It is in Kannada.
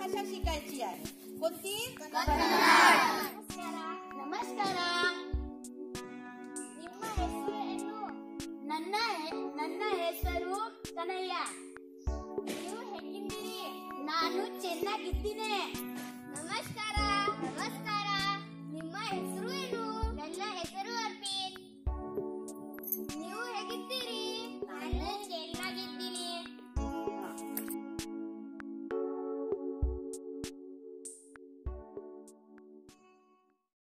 भाषा शिकायची आहे. कोणती? ನಮಸ್ಕಾರ. ನಿಮ್ಮ ಹೆಸರು ಏನು? ನನ್ನ ಹೆಸರು ಕನಯ್ಯ. ನೀವು ಹೇಗಿದ್ದೀರಿ? ನಾನು ಚೆನ್ನಾಗಿದ್ದೀನಿ. ನಮಸ್ಕಾರ. ನಿಮ್ಮ ಹೆಸರು ಏನು? ನನ್ನ ಹೆಸರು